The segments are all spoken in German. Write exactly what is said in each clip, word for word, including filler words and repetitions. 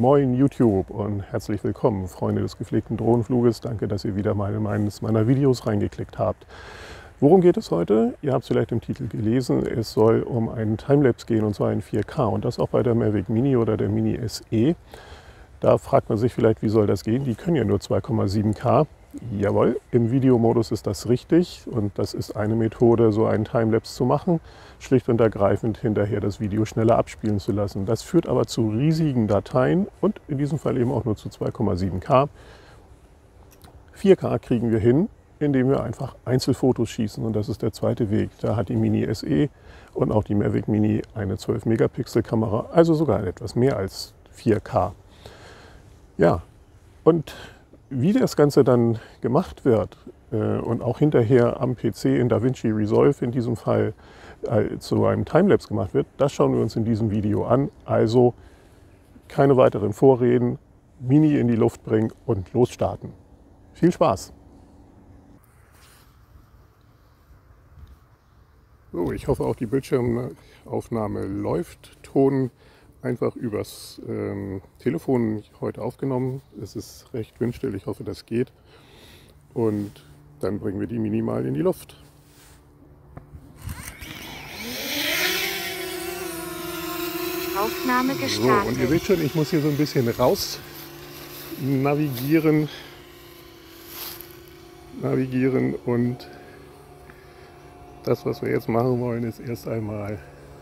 Moin YouTube und herzlich willkommen, Freunde des gepflegten Drohnenfluges. Danke, dass ihr wieder mal in eines meiner Videos reingeklickt habt. Worum geht es heute? Ihr habt es vielleicht im Titel gelesen. Es soll um einen Timelapse gehen, und zwar in vier K. Und das auch bei der Mavic Mini oder der Mini S E. Da fragt man sich vielleicht, wie soll das gehen? Die können ja nur zwei Komma sieben K. Jawohl, im Videomodus ist das richtig. Und das ist eine Methode, so einen Timelapse zu machen. Schlicht und ergreifend hinterher das Video schneller abspielen zu lassen. Das führt aber zu riesigen Dateien und in diesem Fall eben auch nur zu zwei Komma sieben K. vier K kriegen wir hin, indem wir einfach Einzelfotos schießen, und das ist der zweite Weg. Da hat die Mini S E und auch die Mavic Mini eine zwölf Megapixel Kamera, also sogar etwas mehr als vier K. Ja, und wie das Ganze dann gemacht wird äh, und auch hinterher am P C in DaVinci Resolve in diesem Fall äh, zu einem Timelapse gemacht wird, das schauen wir uns in diesem Video an. Also keine weiteren Vorreden, Mini in die Luft bringen und losstarten. Viel Spaß! So, ich hoffe auch die Bildschirmaufnahme läuft. Ton einfach übers ähm, Telefon heute aufgenommen. Es ist recht windstill, ich hoffe, das geht. Und dann bringen wir die Mini mal in die Luft. Aufnahme gestartet. So, und ihr seht schon, ich muss hier so ein bisschen raus navigieren. Navigieren und das, was wir jetzt machen wollen, ist erst einmal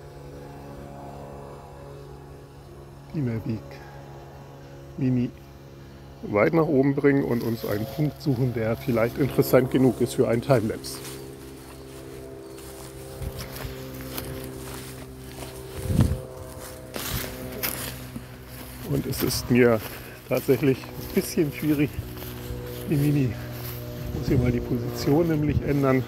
die Mavic Mini weit nach oben bringen und uns einen Punkt suchen, der vielleicht interessant genug ist für einen Timelapse. Und es ist mir tatsächlich ein bisschen schwierig, die Mini. Ich muss hier mal die Position nämlich ändern.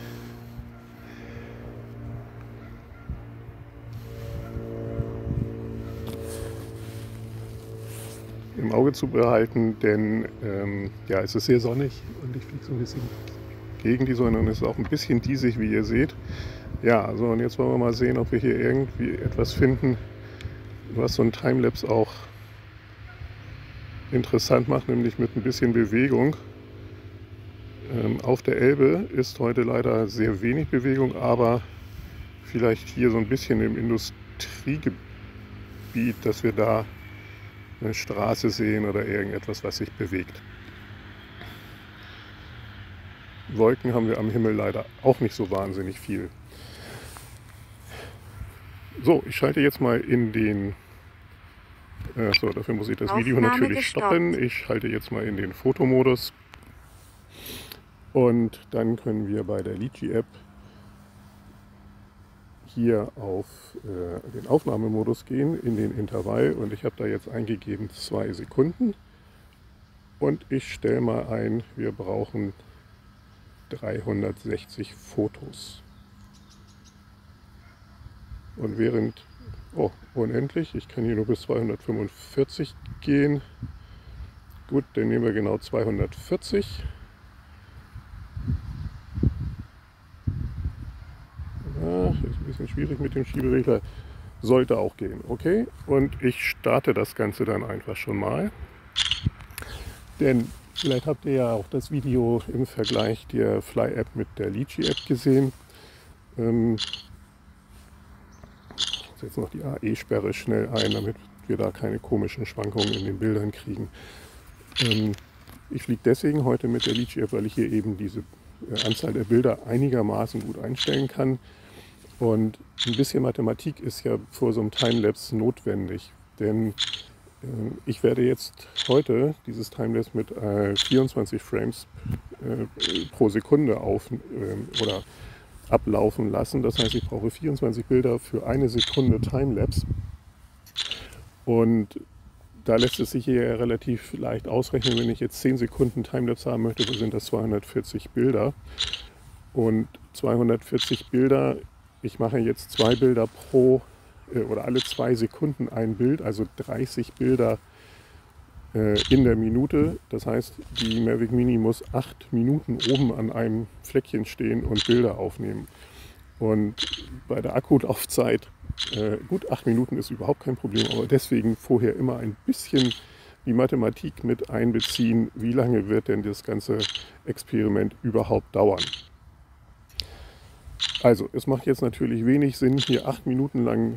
Im Auge zu behalten, denn ähm, ja, es ist sehr sonnig und ich fliege so ein bisschen gegen die Sonne und es ist auch ein bisschen diesig, wie ihr seht. Ja, also und jetzt wollen wir mal sehen, ob wir hier irgendwie etwas finden, was so ein Timelapse auch interessant macht, nämlich mit ein bisschen Bewegung. Ähm, auf der Elbe ist heute leider sehr wenig Bewegung, aber vielleicht hier so ein bisschen im Industriegebiet, dass wir da eine Straße sehen oder irgendetwas, was sich bewegt. Wolken haben wir am Himmel leider auch nicht so wahnsinnig viel. So, ich schalte jetzt mal in den, äh, so, dafür muss ich das Video Aufnahme natürlich gestoppt. stoppen. Ich schalte jetzt mal in den Fotomodus und dann können wir bei der Litchi-App hier auf äh, den Aufnahmemodus gehen, in den Intervall, und ich habe da jetzt eingegeben zwei Sekunden und ich stelle mal ein, wir brauchen dreihundertsechzig Fotos. Und während, oh, unendlich, ich kann hier nur bis zweihundertfünfundvierzig gehen. Gut, dann nehmen wir genau zweihundertvierzig. Ja, ist ein bisschen schwierig mit dem Schieberegler. Sollte auch gehen, okay? Und ich starte das Ganze dann einfach schon mal. Denn vielleicht habt ihr ja auch das Video im Vergleich der Fly-App mit der Litchi-App gesehen. Ähm, ich setze jetzt noch die A E-Sperre schnell ein, damit wir da keine komischen Schwankungen in den Bildern kriegen. Ähm, ich fliege deswegen heute mit der Litchi-App, weil ich hier eben diese äh, Anzahl der Bilder einigermaßen gut einstellen kann. Und ein bisschen Mathematik ist ja vor so einem Timelapse notwendig, denn äh, ich werde jetzt heute dieses Timelapse mit äh, vierundzwanzig Frames äh, pro Sekunde auf, äh, oder ablaufen lassen. Das heißt, ich brauche vierundzwanzig Bilder für eine Sekunde Timelapse. Und da lässt es sich hier relativ leicht ausrechnen, wenn ich jetzt zehn Sekunden Timelapse haben möchte, so sind das zweihundertvierzig Bilder. Und zweihundertvierzig Bilder, ich mache jetzt zwei Bilder pro äh, oder alle zwei Sekunden ein Bild, also dreißig Bilder äh, in der Minute. Das heißt, die Mavic Mini muss acht Minuten oben an einem Fleckchen stehen und Bilder aufnehmen. Und bei der Akkulaufzeit, äh, gut, acht Minuten ist überhaupt kein Problem, aber deswegen vorher immer ein bisschen die Mathematik mit einbeziehen, wie lange wird denn das ganze Experiment überhaupt dauern. Also, es macht jetzt natürlich wenig Sinn, hier acht Minuten lang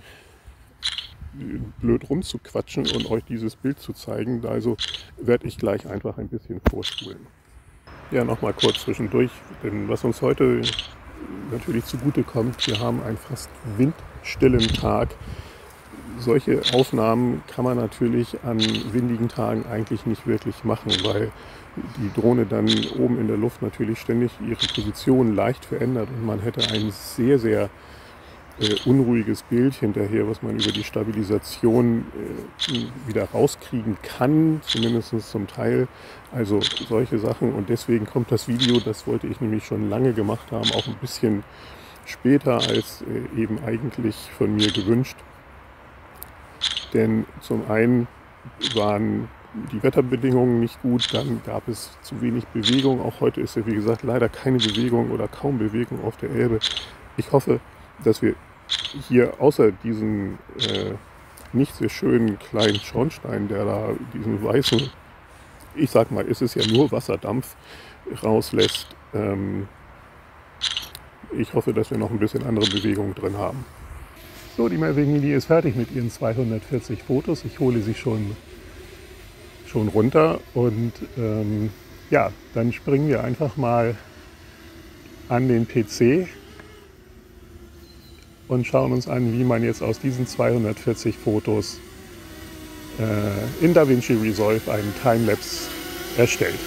blöd rumzuquatschen und euch dieses Bild zu zeigen. Also werde ich gleich einfach ein bisschen vorspulen. Ja, nochmal kurz zwischendurch, denn was uns heute natürlich zugute kommt, wir haben einen fast windstillen Tag. Solche Aufnahmen kann man natürlich an windigen Tagen eigentlich nicht wirklich machen, weil die Drohne dann oben in der Luft natürlich ständig ihre Position leicht verändert und man hätte ein sehr, sehr äh, unruhiges Bild hinterher, was man über die Stabilisation äh, wieder rauskriegen kann, zumindest zum Teil. Also solche Sachen, und deswegen kommt das Video, das wollte ich nämlich schon lange gemacht haben, auch ein bisschen später als äh, eben eigentlich von mir gewünscht. Denn zum einen waren die Wetterbedingungen nicht gut, dann gab es zu wenig Bewegung. Auch heute ist ja, wie gesagt, leider keine Bewegung oder kaum Bewegung auf der Elbe. Ich hoffe, dass wir hier außer diesen äh, nicht sehr schönen kleinen Schornstein, der da diesen weißen, ich sag mal, es ist ja nur Wasserdampf, rauslässt, ähm, ich hoffe, dass wir noch ein bisschen andere Bewegung drin haben. So, die Mavic Mini ist fertig mit ihren zweihundertvierzig Fotos. Ich hole sie schon, schon runter und ähm, ja, dann springen wir einfach mal an den P C und schauen uns an, wie man jetzt aus diesen zweihundertvierzig Fotos äh, in DaVinci Resolve einen Timelapse erstellt.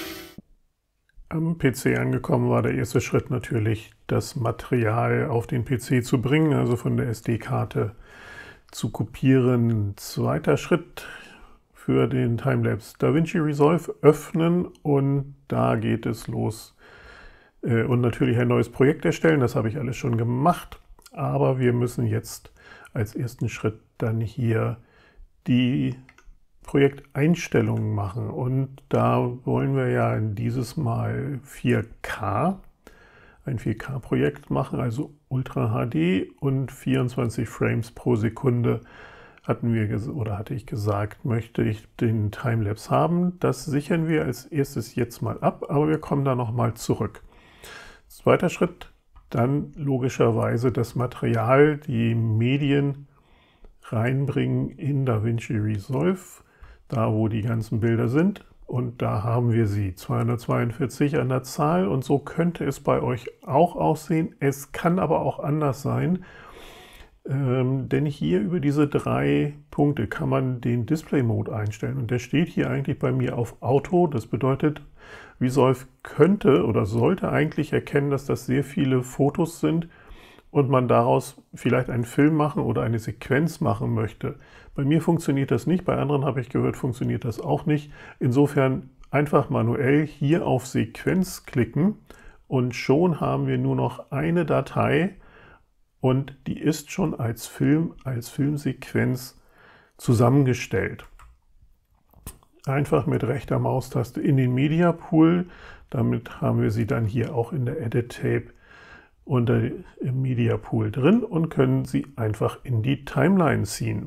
Am P C angekommen war der erste Schritt natürlich, das Material auf den P C zu bringen, also von der S D-Karte zu kopieren. Zweiter Schritt für den Timelapse: DaVinci Resolve öffnen und da geht es los. Und natürlich ein neues Projekt erstellen, das habe ich alles schon gemacht, aber wir müssen jetzt als ersten Schritt dann hier die Projekteinstellungen machen, und da wollen wir ja dieses Mal vier K, ein vier K-Projekt machen, also Ultra H D und vierundzwanzig Frames pro Sekunde hatten wir oder hatte ich gesagt, möchte ich den Timelapse haben. Das sichern wir als erstes jetzt mal ab, aber wir kommen da nochmal zurück. Zweiter Schritt, dann logischerweise das Material, die Medien reinbringen in DaVinci Resolve, da wo die ganzen Bilder sind, und da haben wir sie, zweihundertzweiundvierzig an der Zahl, und so könnte es bei euch auch aussehen. Es kann aber auch anders sein, ähm, denn hier über diese drei Punkte kann man den Display Mode einstellen, und der steht hier eigentlich bei mir auf Auto. Das bedeutet, Resolve könnte oder sollte eigentlich erkennen, dass das sehr viele Fotos sind und man daraus vielleicht einen Film machen oder eine Sequenz machen möchte. Bei mir funktioniert das nicht, bei anderen habe ich gehört, funktioniert das auch nicht. Insofern einfach manuell hier auf Sequenz klicken und schon haben wir nur noch eine Datei und die ist schon als Film, als Filmsequenz zusammengestellt. Einfach mit rechter Maustaste in den Media Pool, damit haben wir sie dann hier auch in der Edit Tape unter im Media Pool drin und können sie einfach in die Timeline ziehen.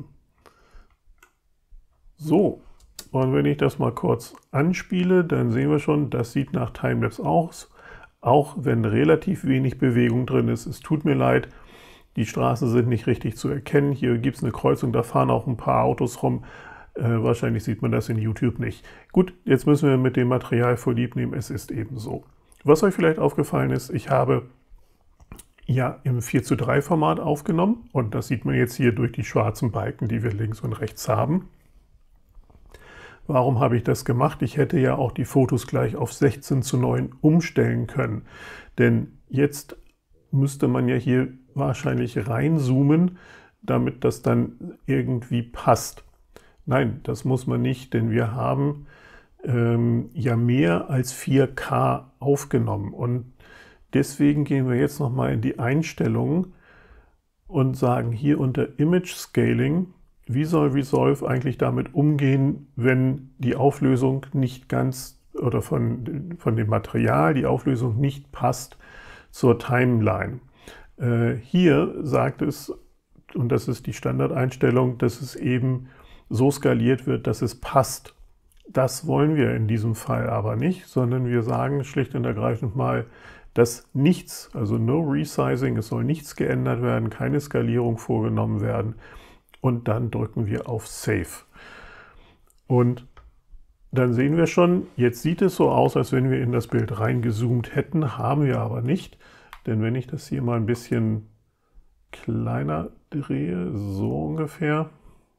So, und wenn ich das mal kurz anspiele, dann sehen wir schon, das sieht nach Timelapse aus, auch wenn relativ wenig Bewegung drin ist. Es tut mir leid, die Straßen sind nicht richtig zu erkennen. Hier gibt es eine Kreuzung, da fahren auch ein paar Autos rum. Äh, wahrscheinlich sieht man das in YouTube nicht. Gut, jetzt müssen wir mit dem Material vorlieb nehmen, es ist eben so. Was euch vielleicht aufgefallen ist, ich habe ja im vier zu drei Format aufgenommen, und das sieht man jetzt hier durch die schwarzen Balken, die wir links und rechts haben. Warum habe ich das gemacht? Ich hätte ja auch die Fotos gleich auf sechzehn zu neun umstellen können, denn jetzt müsste man ja hier wahrscheinlich reinzoomen, damit das dann irgendwie passt. Nein, das muss man nicht, denn wir haben ähm, ja mehr als vier K aufgenommen, und deswegen gehen wir jetzt nochmal in die Einstellungen und sagen hier unter Image Scaling, wie soll Resolve eigentlich damit umgehen, wenn die Auflösung nicht ganz, oder von, von dem Material die Auflösung nicht passt zur Timeline. Äh, hier sagt es, und das ist die Standardeinstellung, dass es eben so skaliert wird, dass es passt. Das wollen wir in diesem Fall aber nicht, sondern wir sagen schlicht und ergreifend mal, dass nichts, also no resizing, es soll nichts geändert werden, keine Skalierung vorgenommen werden und dann drücken wir auf Save. Und dann sehen wir schon, jetzt sieht es so aus, als wenn wir in das Bild reingezoomt hätten, haben wir aber nicht, denn wenn ich das hier mal ein bisschen kleiner drehe, so ungefähr,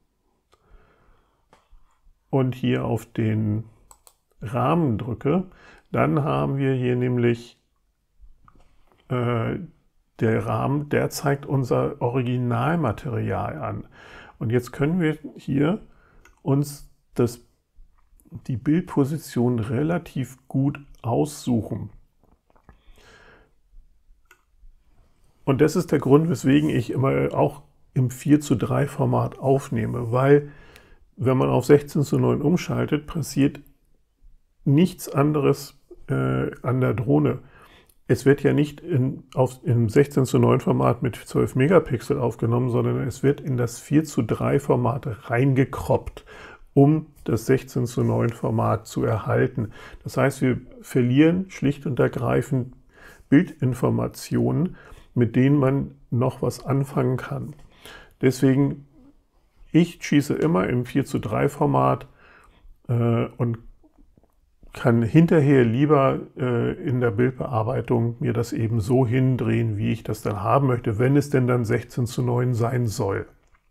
und hier auf den Rahmen drücke, dann haben wir hier nämlich äh, der Rahmen, der zeigt unser Originalmaterial an. Und jetzt können wir hier uns das, die Bildposition relativ gut aussuchen. Und das ist der Grund, weswegen ich immer auch im vier zu drei Format aufnehme, weil wenn man auf sechzehn zu neun umschaltet, passiert nichts anderes äh, an der Drohne. Es wird ja nicht in, auf, im sechzehn zu neun Format mit zwölf Megapixel aufgenommen, sondern es wird in das vier zu drei Format reingekroppt, um das sechzehn zu neun Format zu erhalten. Das heißt, wir verlieren schlicht und ergreifend Bildinformationen, mit denen man noch was anfangen kann. Deswegen, ich schieße immer im vier zu drei Format äh, und kann hinterher lieber äh, in der Bildbearbeitung mir das eben so hindrehen, wie ich das dann haben möchte, wenn es denn dann sechzehn zu neun sein soll.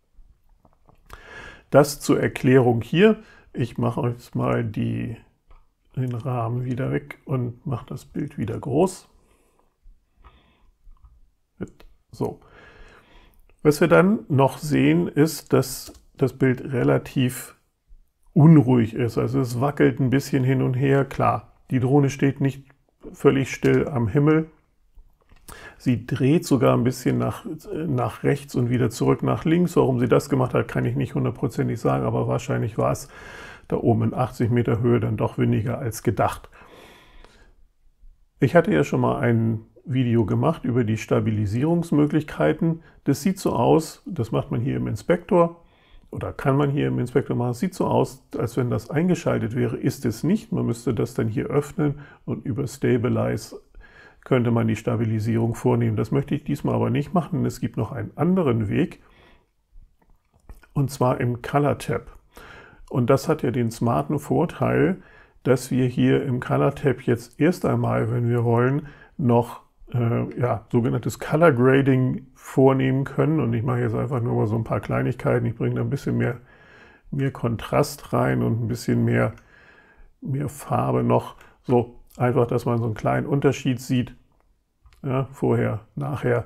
Das zur Erklärung hier. Ich mache jetzt mal die, den Rahmen wieder weg und mache das Bild wieder groß. So. Was wir dann noch sehen, ist, dass das Bild relativ unruhig ist. Also es wackelt ein bisschen hin und her. Klar, die Drohne steht nicht völlig still am Himmel. Sie dreht sogar ein bisschen nach, nach rechts und wieder zurück nach links. Warum sie das gemacht hat, kann ich nicht hundertprozentig sagen, aber wahrscheinlich war es da oben in achtzig Meter Höhe dann doch weniger als gedacht. Ich hatte ja schon mal ein Video gemacht über die Stabilisierungsmöglichkeiten. Das sieht so aus, das macht man hier im Inspektor oder kann man hier im Inspektor machen. Es sieht so aus, als wenn das eingeschaltet wäre, ist es nicht. Man müsste das dann hier öffnen und über Stabilize könnte man die Stabilisierung vornehmen. Das möchte ich diesmal aber nicht machen. Es gibt noch einen anderen Weg und zwar im Color Tab. Und das hat ja den smarten Vorteil, dass wir hier im Color Tab jetzt erst einmal, wenn wir wollen, noch äh, ja, sogenanntes Color Grading vornehmen können. Und ich mache jetzt einfach nur mal so ein paar Kleinigkeiten. Ich bringe da ein bisschen mehr, mehr Kontrast rein und ein bisschen mehr, mehr Farbe noch. So einfach, dass man so einen kleinen Unterschied sieht. Ja, vorher, nachher.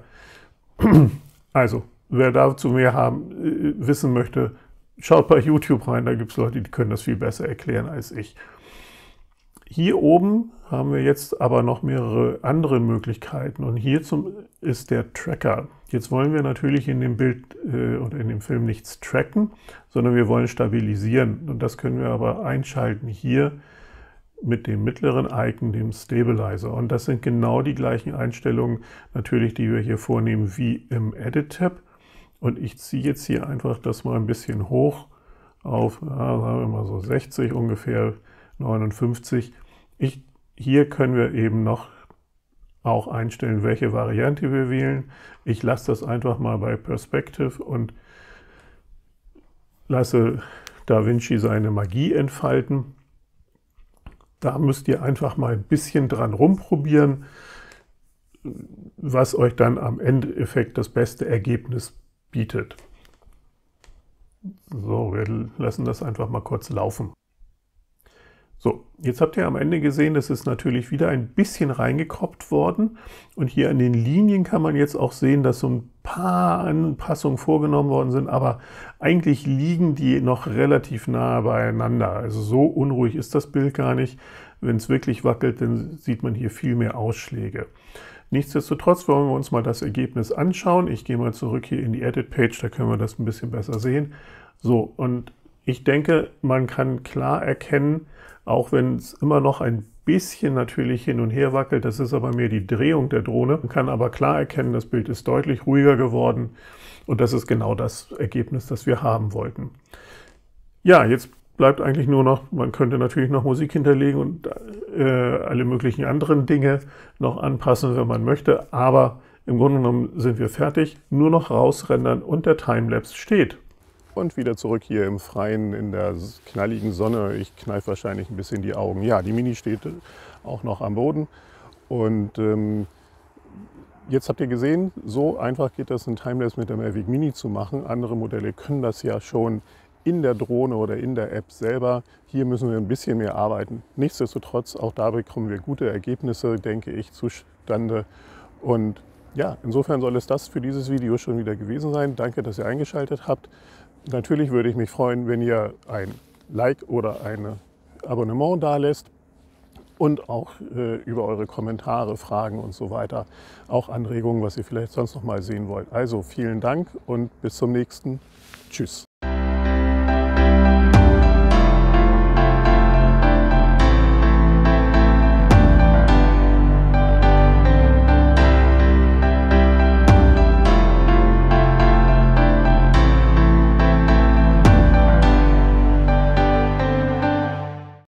Also, wer dazu mehr haben, äh, wissen möchte, schaut bei YouTube rein. Da gibt es Leute, die können das viel besser erklären als ich. Hier oben haben wir jetzt aber noch mehrere andere Möglichkeiten und hier zum, ist der Tracker. Jetzt wollen wir natürlich in dem Bild äh, oder in dem Film nichts tracken, sondern wir wollen stabilisieren und das können wir aber einschalten hier mit dem mittleren Icon, dem Stabilizer. Und das sind genau die gleichen Einstellungen natürlich, die wir hier vornehmen wie im Edit-Tab. Und ich ziehe jetzt hier einfach das mal ein bisschen hoch auf, ja, sagen wir mal so sechzig ungefähr, neunundfünfzig. Ich, hier können wir eben noch auch einstellen, welche Variante wir wählen. Ich lasse das einfach mal bei Perspective und lasse DaVinci seine Magie entfalten. Da müsst ihr einfach mal ein bisschen dran rumprobieren, was euch dann am Endeffekt das beste Ergebnis bietet. So, wir lassen das einfach mal kurz laufen. So, jetzt habt ihr am Ende gesehen, das ist natürlich wieder ein bisschen reingekroppt worden. Und hier an den Linien kann man jetzt auch sehen, dass so ein paar Anpassungen vorgenommen worden sind, aber eigentlich liegen die noch relativ nahe beieinander. Also so unruhig ist das Bild gar nicht. Wenn es wirklich wackelt, dann sieht man hier viel mehr Ausschläge. Nichtsdestotrotz wollen wir uns mal das Ergebnis anschauen. Ich gehe mal zurück hier in die Edit-Page, da können wir das ein bisschen besser sehen. So, und Ich denke, man kann klar erkennen, auch wenn es immer noch ein bisschen natürlich hin und her wackelt, das ist aber mehr die Drehung der Drohne. Man kann aber klar erkennen, das Bild ist deutlich ruhiger geworden und das ist genau das Ergebnis, das wir haben wollten. Ja, jetzt bleibt eigentlich nur noch, man könnte natürlich noch Musik hinterlegen und äh, alle möglichen anderen Dinge noch anpassen, wenn man möchte, aber im Grunde genommen sind wir fertig, nur noch rausrendern und der Timelapse steht. Und wieder zurück hier im Freien in der knalligen Sonne. Ich kneife wahrscheinlich ein bisschen die Augen. Ja, die Mini steht auch noch am Boden. Und ähm, jetzt habt ihr gesehen, so einfach geht das, ein Timelapse mit der Mavic Mini zu machen. Andere Modelle können das ja schon in der Drohne oder in der App selber. Hier müssen wir ein bisschen mehr arbeiten. Nichtsdestotrotz, auch da bekommen wir gute Ergebnisse, denke ich, zustande. Und ja, insofern soll es das für dieses Video schon wieder gewesen sein. Danke, dass ihr eingeschaltet habt. Natürlich würde ich mich freuen, wenn ihr ein Like oder ein Abonnement dalässt und auch äh, über eure Kommentare, Fragen und so weiter, auch Anregungen, was ihr vielleicht sonst noch mal sehen wollt. Also vielen Dank und bis zum nächsten. Tschüss.